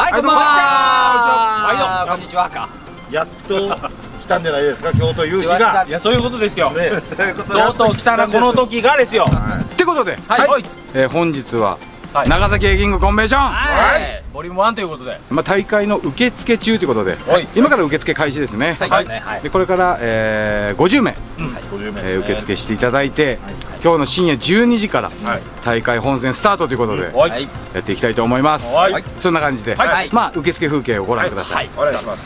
はい、こんばんは。 こんにちはか。 やっと来たんじゃないですか、京都夕日が。 いや、そういうことですよ。 ね、 とうとう来たらこの時がですよ。 ってことで、 はい。 本日は長崎エキングコンベンション、 ボリューム1ということで、 大会の受付中ということで、今から受付開始ですね。でこれから50名受付していただいて、今日の深夜12時から大会本戦スタートということでやっていきたいと思います。そんな感じで、まあ受付風景をご覧ください。 お願いします。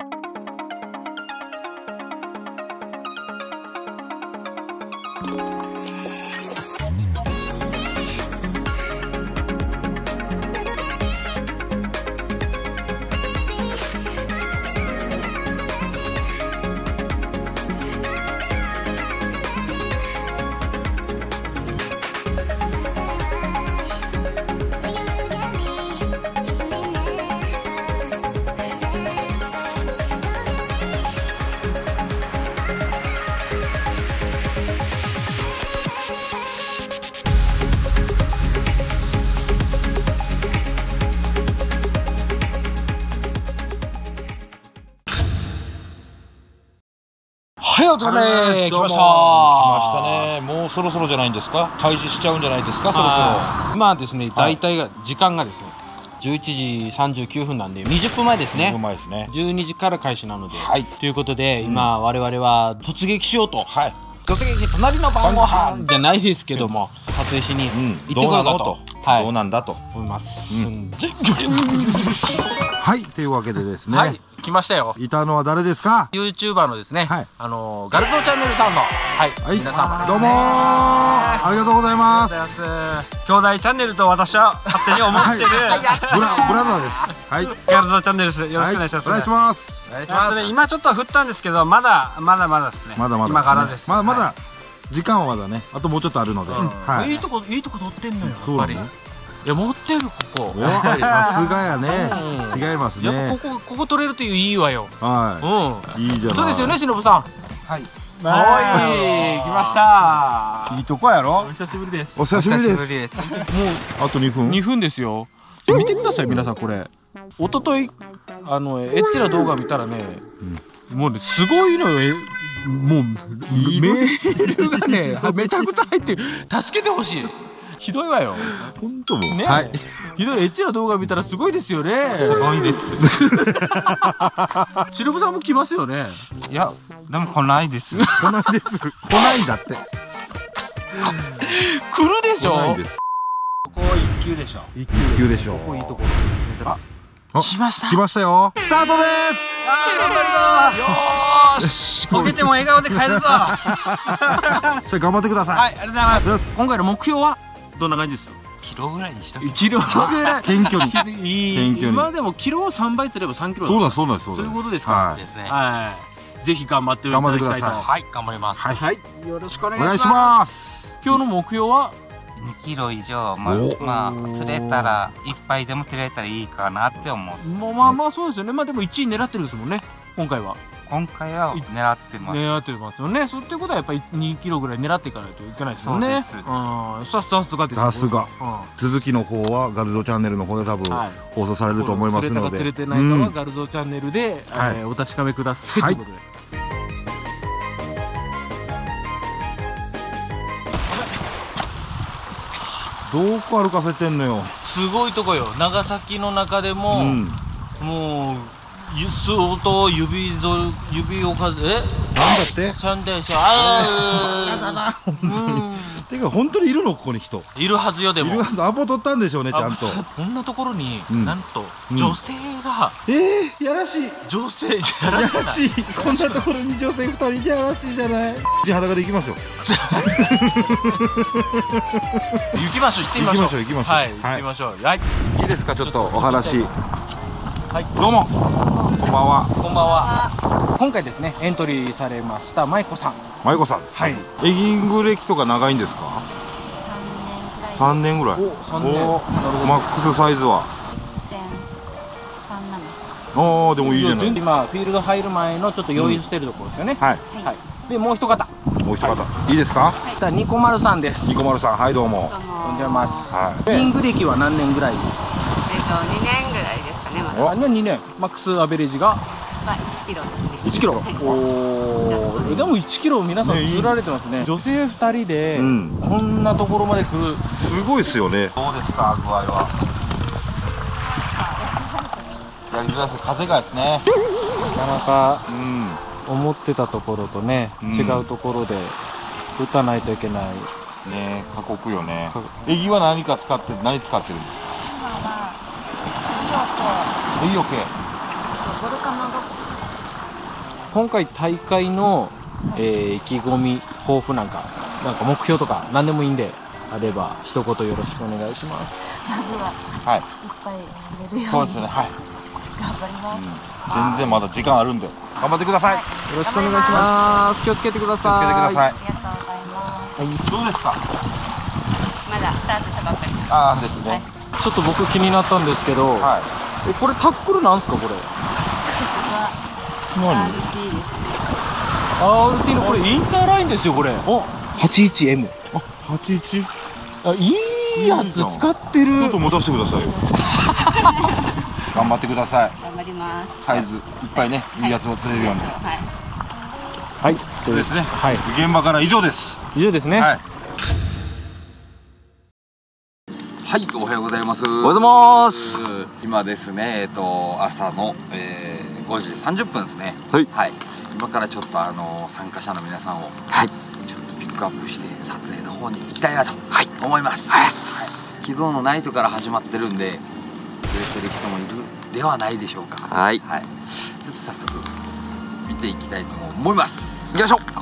はい、お疲れ。来ました。 来ましたね。もうそろそろじゃないんですか。開始しちゃうんじゃないですか。そろそろ。 今はですね、大体が時間がですね、11時39分なんで20分前ですね。 うまいですね。 12時から開始なので、 はい。 ということで今我々は突撃しようと。 はい。 突撃隣の晩ご飯じゃないですけども、撮影しに行ってこようかと。 どうなんだと思います。 はい、というわけでですね。 はい。来ましたよ。 いたのは誰ですか。 ユーチューバーのですね、ガルドチャンネルさんの、皆様どうもありがとうございます。 兄弟チャンネルと私は勝手に思ってるブラザーです。はい、 ガルドチャンネルです。よろしくお願いします。 お願いします。 今ちょっと降ったんですけど、まだですね。今からです。まだ時間はまだね、あともうちょっとあるので。 いいとこ撮ってんのよ。やっぱり。いや、持ってるここ。 さすがやね。違いますね。 やっぱここ撮れるといういいわよ。 はい。いいじゃない。 そうですよね、しのぶさん。はい。来ました。 いいとこやろ。 お久しぶりです。 お久しぶりです。もうあと2分。 2分ですよ。見てください、皆さんこれ。一昨日エッチな動画見たらね、もうねすごいのよ。もうメールがねめちゃくちゃ入ってる。助けてほしい。ひどいわよ。 本当もね。ひどいエッチな動画見たらすごいですよね。 すごいです。 しのぶさんも来ますよね。 いや、でも来ないです。 来ないです。来ないんだって。 来るでしょ。 ここ1級でしょ。 1級でしょ。 ここいいところ。来ました。 来ましたよ。スタートです。 よーし。 ボケても笑顔で帰るぞ。 それ頑張ってください。 はい、ありがとうございます。 今回の目標はどんな感じですか。 キロぐらいにしたっけ。 キロぐらい。 謙虚に。 今でもキロを3倍すれば3キロ。 そうだ。 そういうことですか。 ですね。 はい。ぜひ頑張っていただきたいと。 はい、頑張ります。 はい。よろしくお願いします。 お願いします。 今日の目標は 2キロ以上、まあ釣れたら1杯でも釣れたらいいかなって思う。 まあそうですよね。まあでも1位狙ってるですもんね。今回は狙ってます。 狙ってますよね。そうってことはやっぱり2キロぐらい狙っていかないといけないですよね。さすがです。 さすが。続きの方はガルドチャンネルの方で多分放送されると思いますので。 釣れてないかはガルドチャンネルでお確かめくださいということで。 どこ歩かせてんのよ。 すごいとこよ。長崎の中でももう相当指を数なんだって 3台車あだな本当に。てか本当にいるのここに人いるはずよ。でもいるはず。アポ取ったんでしょうねちゃんと。 こんなところになんと女性がやらしい。 女性やらしい。こんなところに女性2人いやらしいじゃない。裸で行きますよ。 行きましょう。行ってみましょう。 行きましょう。 はい行きましょう。はい。 いいですかちょっとお話。 はい。 どうも。こんばんは。 こんばんは。今回ですねエントリーされました舞子さん。 舞子さんです。はい。エギング歴とか長いんですか。3年ぐらい。 3年。 マックスサイズは。ああでもいいじゃない。 今フィールド入る前のちょっと余裕してるところですよね。 はい。 でもう一方。 いいですか。 ニコマルさんです。 ニコマルさん、はいどうも。 お邪魔します。エギング歴は何年ぐらい。 2年ぐらいですかね。 ね、まだ。 あ、2年。マックスアベレージがまあ、1キロですね。 1キロ。おお。でも1キロ皆さん釣られてますね。女性2人でこんなところまで来る。 すごいですよね。 どうですか、具合は。やりづらいです、風がですね。 なかなかうん思ってたところとね、違うところで打たないといけない。 ね、過酷よね。エギは何使ってるんですか？ 今は、 エギオケ。 ボルカノドッ今回大会の、意気込み抱負なんか目標とか何でもいいんであれば一言よろしくお願いします。 まずは、 はい。 いっぱい釣れるように。 そうですね。はい。 頑張ります。 全然まだ時間あるんで頑張ってください。 よろしくお願いします。気をつけてください。 気をつけてください。 ありがとうございます。 はい、 どうですか？ まだスタートしたばっかりです。 ああですね。 ちょっと僕気になったんですけど、 はい。 これタックルなんですかこれ？ 何？ RT ですね。 RT のこれインターラインですよこれ。お、81M。 あ、81。 あ、いいやつ使ってる。 ちょっと持たせてくださいよ。頑張ってください。 頑張ります。 サイズいっぱいね、いいやつを釣れるように。 はい。 はい。 そうですね。 はい。 現場から以上です。 以上ですね。 はい。 はい、おはようございます。おはようございます。今ですね、朝の、5時30分ですね。はい。はい。今からちょっと参加者の皆さんを、はい、ちょっとピックアップして撮影の方に行きたいなと思います。はい。昨日のナイトから始まってるんで、釣れてる人もいるではないでしょうか。はい。はい。ちょっと早速見ていきたいと思います。よいしょ。はい、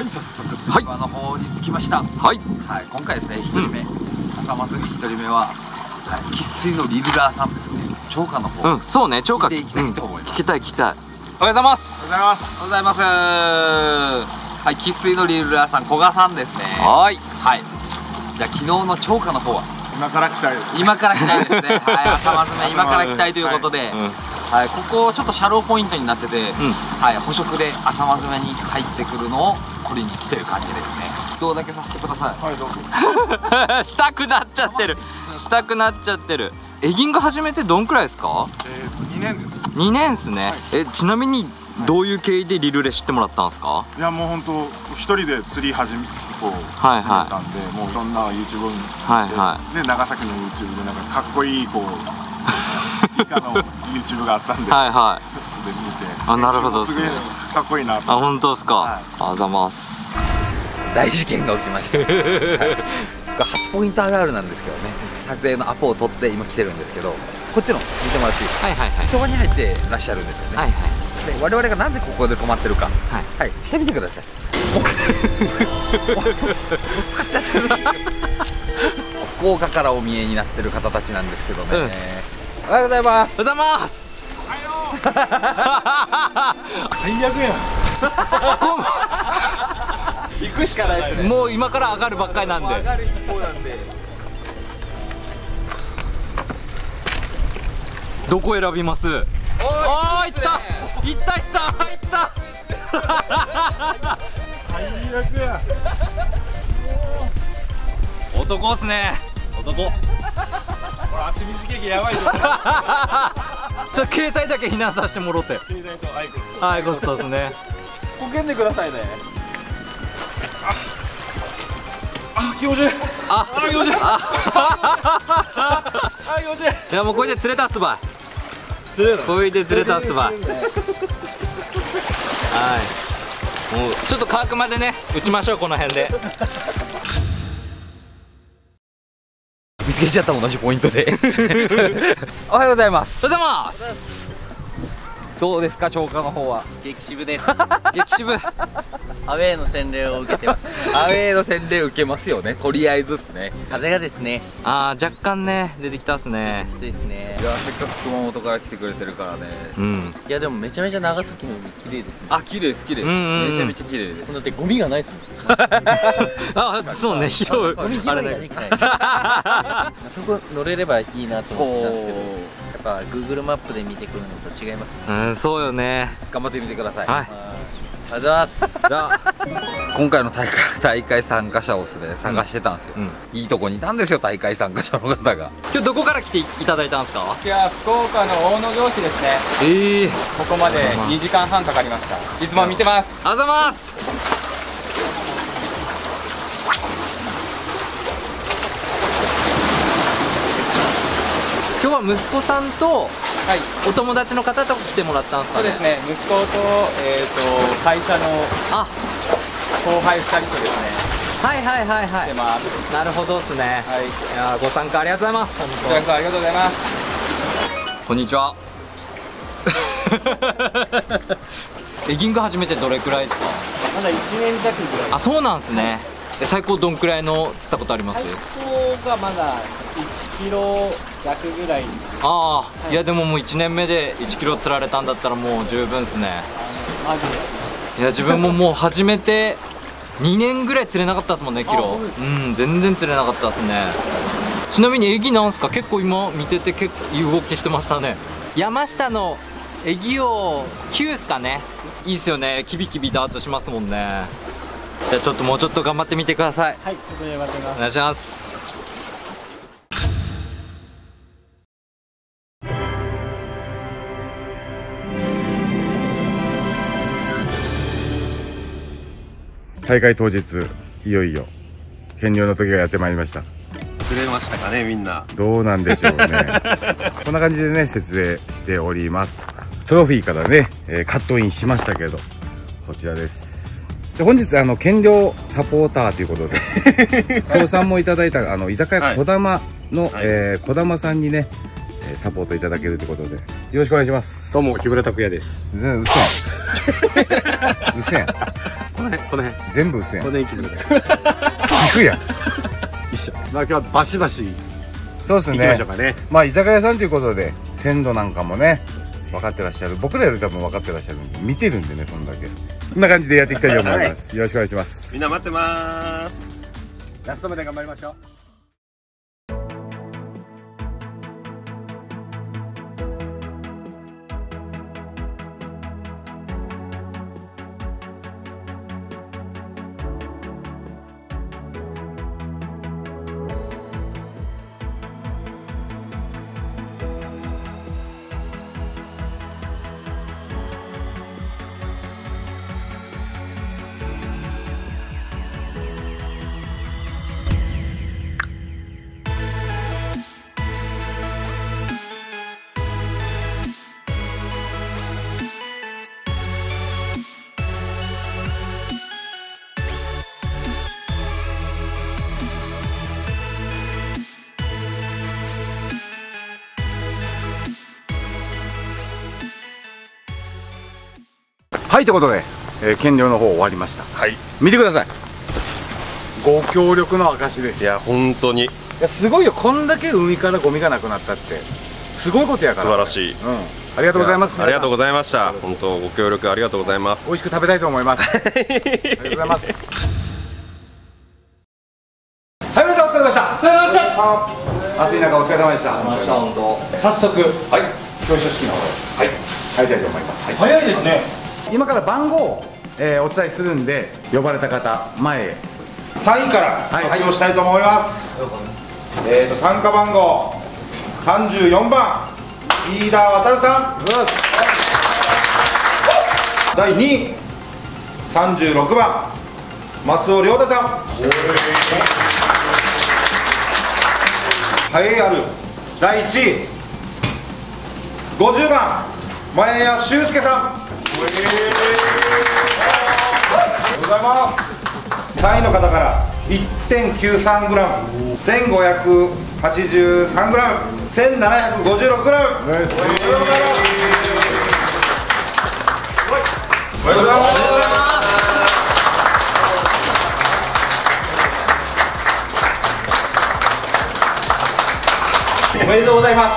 早速釣り場の方に着きました。はい。はい、今回ですね、1人目。朝まずに1人目は生粋のリルラーさんですね。釣果の方、そうね、釣果聞いていきたいと思います。聞きたい聞きたい。おはようございます。おはようございます。はい、生粋のリルラーさん、古賀さんですね。はい。はい。じゃあ昨日の釣果の方は今から来たいです。 今から来たいですね。はい、朝まずめ今から来たいということで、はい、ここちょっとシャローポイントになってて、はい、捕食で朝まずめに入ってくるのを取りに来てる感じですね。どうだけさせてください。はい、どうぞ。したくなっちゃってる。したくなっちゃってる。エギング始めてどんくらいですか 2年です。 2年ですね。ちなみにどういう経緯でリルレ知ってもらったんですか？ いやもう本当一人で釣り始めたんで、もういろんな YouTube で長崎の YouTube でなんかかっこいいこうイカの YouTube があったんで、はいはい。で見て、あ、なるほどですね。かっこいいなと。 あ、本当ですか。あざます。大事件が起きました。初ポイントあるあるなんですけどね。撮影のアポを取って今来てるんですけど、こっちの見てもらっていいですか？はいはいはい。そこに入ってらっしゃるんですよね。はいはい。で我々がなぜここで止まってるか、はい、してみてください。もう使っちゃってる。福岡からお見えになってる方たちなんですけどね。おはようございます。おはようございます。 最悪やん。行くしかないですね。 もう今から上がるばっかりなんで。 上がる一方なんで。 どこ選びます？おー、いった。いったいった。入った。 最悪や。 男っすね。男。 これ足短いけやばいぞ。 ちょっと携帯だけ避難させてもろて。 携帯とアイコス。 アイコスとですね。 こけんでくださいね。あ、気持ちいい。あ、気持ちいい。あ、気持ちいい。 いやもうこれで釣れたっすばい。 釣れる。 これで釣れたっすばい。はい。もうちょっと乾くまでね打ちましょうこの辺で。見つけちゃった同じポイントで。おはようございます。おはようございます。どうですか釣果の方は？ 激渋です。 激渋。 アウェーの洗礼を受けてます。 アウェーの洗礼受けますよね。とりあえずっすね。 風がですね。 ああ、若干ね出てきたっすね。 きついですね。 いやせっかく熊本から来てくれてるからね。うん。 いやでもめちゃめちゃ長崎の海綺麗ですね。 あ、綺麗です綺麗です。めちゃめちゃ綺麗です。 だってゴミがないですもん。 あ、そうね、広い。 ゴミ拾いができない。あそこ乗れればいいなと思ってたんですけど、やっぱ Google マップで見てくるのと違いますね。 そうよね。頑張ってみてください。はい。 りがとうございます。 じゃあ今回の大会参加者をですね探してたんですよ、いいとこにいたんですよ、大会参加者の方が。今日どこから来ていただいたんですか？ 今日は福岡の大野城市ですね。ここまで2時間半かかりました。いつも見てます。 ありがとうございます。今日は息子さんとお友達の方と来てもらったんですかね？ そうですね、息子と、会社の後輩2人とですね。 はいはいはいはい。 来てます。 なるほどですね。はい。いやご参加ありがとうございます。本当。 ご参加ありがとうございます。 こんにちは。エギング始めてどれくらいですか？ まだ1年弱ぐらい。 あ、そうなんですね。最高どんくらいの釣ったことあります？ 最高がまだ1キロ弱ぐらい。 ああ、いやでももう1年目で1キロ釣られたんだったらもう十分ですね。 マジで。 いや自分ももう始めて2年ぐらい釣れなかったですもんね、キロ。うん、全然釣れなかったですね。ちなみにエギなんすか？結構今見てて結構いい動きしてましたね。山下のエギ王9っすかね。いいっすよね、キビキビダーッとしますもんね。じゃあちょっともうちょっと頑張ってみてください。 はい、ちょっと頑張ってみます。 お願いします。 大会当日、いよいよ減量の時がやってまいりました。 釣れましたかね、みんな。 どうなんでしょうね。こんな感じでね、設営しております。トロフィーからね、カットインしましたけど、こちらです。で本日減量サポーターということで協賛もいただいた居酒屋こだまのこだまさんにねサポートいただけるということでよろしくお願いします。 どうも木村拓哉です。 嘘やん嘘やんこの辺全部嘘やん。 この辺木村です。 聞くやん一緒。まあ今日はバシバシそうですね。 行きましょうかね。 まあ居酒屋さんということで鮮度なんかもね分かってらっしゃる、僕らより多分分かってらっしゃるんで見てるんでね、そんだけこんな感じでやっていきたいと思います、はい、よろしくお願いします。 みんな待ってます。ラストまで頑張りましょう。 はい、ということで、減量の方終わりました。 はい、 見てください、ご協力の証です。 いや本当に、いやすごいよ、こんだけ海からゴミがなくなったってすごいことやから。 素晴らしい、 ありがとうございます。 ありがとうございました。本当ご協力ありがとうございます。 美味しく食べたいと思います。ありがとうございます。はい、皆さんお疲れ様でした。お疲れ様でした。暑い中お疲れ様でした。 本当。 早速、はい、表彰式の方はい入りたいと思います。 早いですね。 今から番号を、お伝えするんで呼ばれた方前へ。 3位から発表したいと思います。参加番号34番飯田航さん。第2位36番松尾亮太さん。栄えある第1位50番前谷修介さん。ありがとうございます。3位の方から 1.93 グラム、1583グラム、1756グラム。おめでとうございます。おめでとうございます。 おめでとうございます。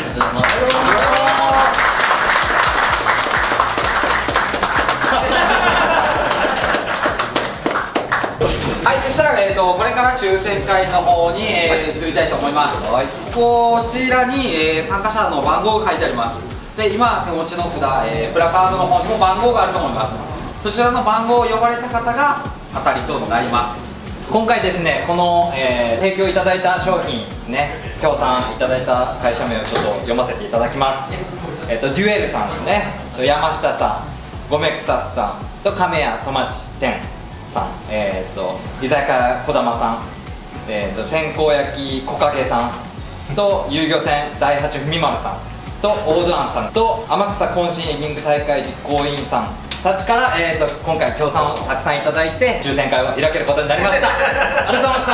はい、そしたら、これから抽選会の方に、移りたいと思います。こちらに、参加者の番号が書いてあります。で、今手持ちの札、プラカードの方にも番号があると思います。 そちらの番号を呼ばれた方が当たりとなります。今回ですね、この、提供いただいた商品ですね、協賛いただいた会社名をちょっと読ませていただきます。デュエルさんですね、山下さん、ゴメクサスさんと亀屋戸町店さん、居酒屋こだまさん、線香焼き木陰さんと遊漁船第八文丸さんと大戸庵さんと天草懇親エギング大会実行委員さんたちから、今回協賛をたくさんいただいて抽選会を開けることになりました。ありがとうございました。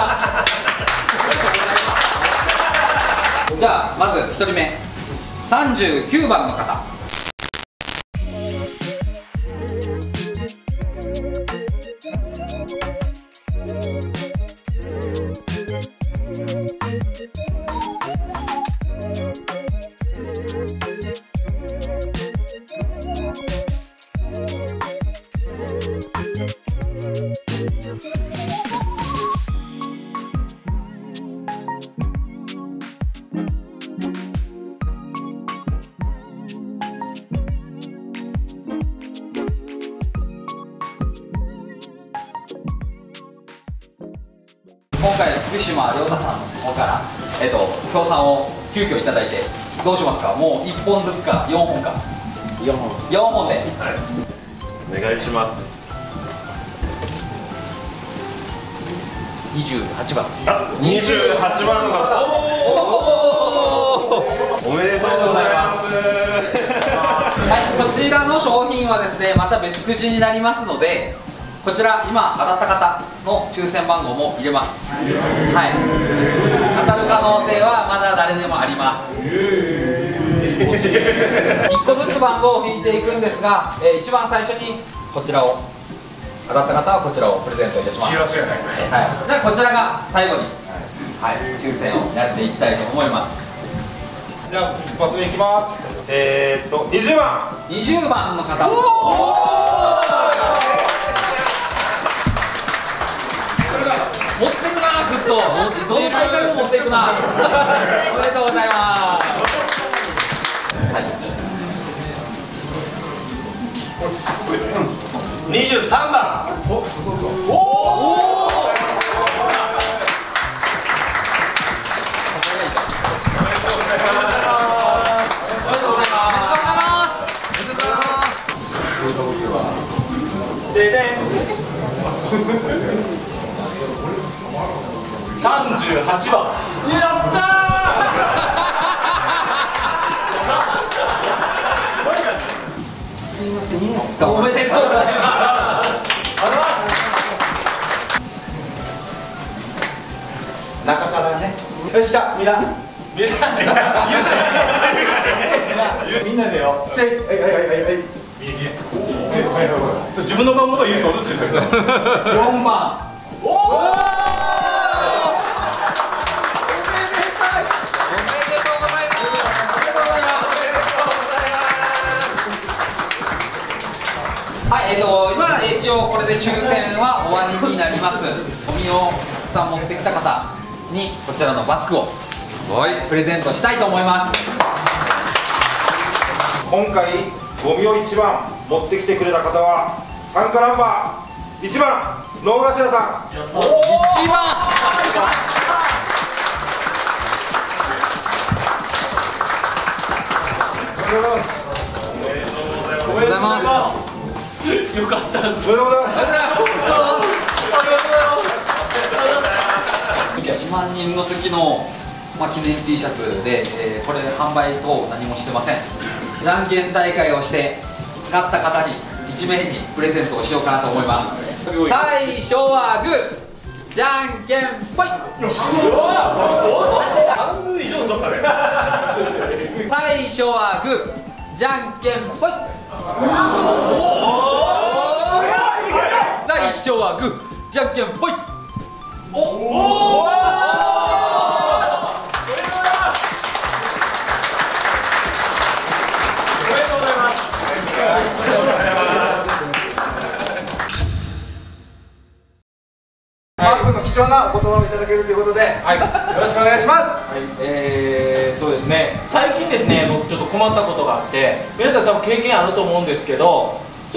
じゃあまず1人目、39番の方。今回福島亮太さんの方から協賛を急遽いただいて、どうしますか？もう1本ずつか4本か。4本で、はい、 お願いします。 28番。 28番の方、おめでとうございます。 はい、こちらの商品はですね、また別くじになりますので、こちら今当たった方の抽選番号も入れます。はい、当たる可能性はまだ誰でもあります。1個ずつ番号を引いていくんですが、一番最初にこちらを当たった方はこちらをプレゼントいたします。はい、じゃあこちらが最後に、はい、抽選をやっていきたいと思います。 じゃあ一発目いきます。20番。 20番の方。持ってくな、ずっとどの大会も持っていくな。おめでとうございます。はい、 23番。おお。38番。やったー。おめでとうございます。中からね。 よし、来た、みんなでよ。自分の番号が言うと踊ってるんですよ。 4番。おお。はい、今一応これで抽選は終わりになります。ゴミをたくさん持ってきた方にこちらのバッグをプレゼントしたいと思います。 今回ゴミを一番持ってきてくれた方は参加ナンバー1番能頭さん。 1番。 おめでとうございます。 よかったです。 おめでとうございます。 1万人の時の、記念 T シャツで、これ販売等何もしてません。じゃんけん大会をして勝った方に1名にプレゼントをしようかなと思います。最初はグー、じゃんけんぽい。よし。 半分以上そったね。 最初はグー、じゃんけんぽい。最初はグー、じゃんけんぽい。おお。 マー君の貴重なお言葉をいただけるということで、はい、よろしくお願いします。 はい、そうですね。最近ですね、僕ちょっと困ったことがあって、皆さん多分経験あると思うんですけど、ち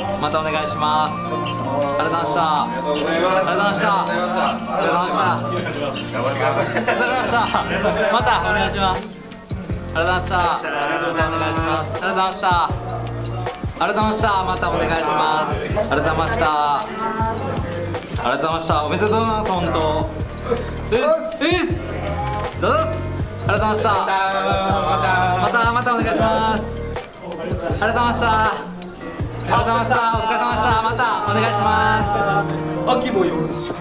またお願いします。ありがとうございました。ありがとうございました。ありがとうございました。ありがとうございました。頑張ってください。ありがとうございました。またお願いします。ありがとうございました。またお願いします。ありがとうございました。ありがとうございました。またお願いします。ありがとうございました。ありがとうございました。おめでとうございます。本当。ありがとうございました。またお願いします。ありがとうございました。ありがとうございました。お疲れ様でした。またお願いします。秋もよろしく。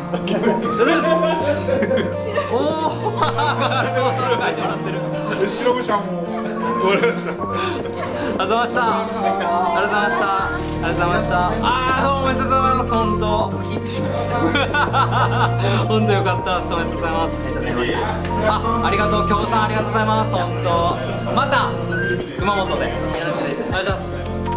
おお、始まってる。白口はもう終わりました。ありがとうございました。ありがとうございました。ありがとうございました。どうもおめでとうございます。本当。本当よかったです。おめでとうございます。ありがとう、京さんありがとうございます。本当。また熊本でよろしくお願いします。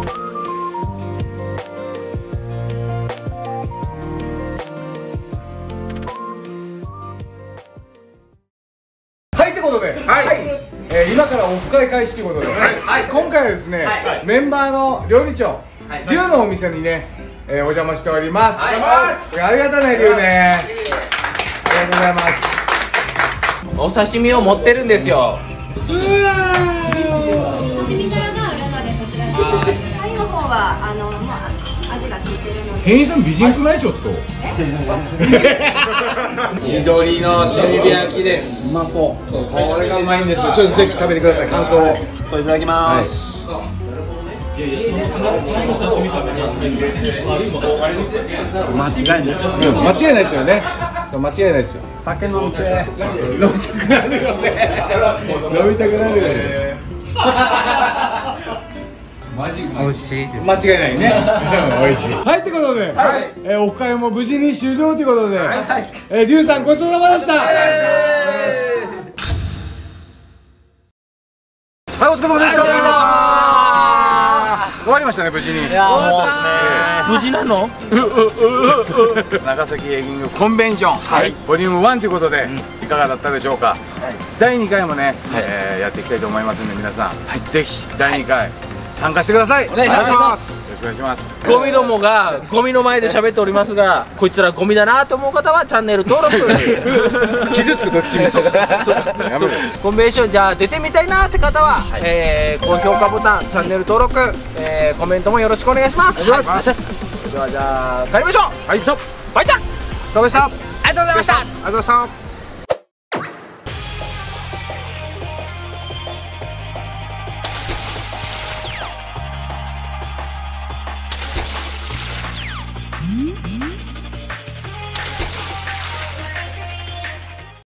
ということで、今からオフ会開始ということで、今回はですね、メンバーの料理長、龍のお店にね、お邪魔しております。ありがとうね、龍ね。ありがとうございます。 お刺身を持ってるんですよ。 刺身皿があるので、そちらに。タイの方はもう味がついてるので。 店員さん美人くない？ちょっと。 地鶏の炭火焼きです。これがうまいんですよ。ちょっとぜひ食べてください。感想を。いただきます。間違いないですよね。そう、間違いないですよ。酒飲みたくなるよね。飲みたくなるよね。美味しいです。間違いないね。美味しい。はい、ということで、オフ会も無事に終了ということで、リュウさんごちそうさまでした。はい、お疲れ様でした。終わりましたね、無事に。 いやもう無事なの？ 長崎エギングコンベンション、ボリューム1ということで、いかがだったでしょうか。第2回もね、やっていきたいと思いますので、皆さん、ぜひ第2回参加してください。お願いします。よろしくお願いします。 ゴミどもがゴミの前で喋っておりますが、こいつらゴミだなと思う方はチャンネル登録。 傷つくどっちみち。 コンベンションじゃあ出てみたいなって方は、高評価ボタン、チャンネル登録、コメントもよろしくお願いします。お願いします。ではじゃあ帰りましょう。はい、バイちゃん。そうでした。ありがとうございました。ありがとうございました。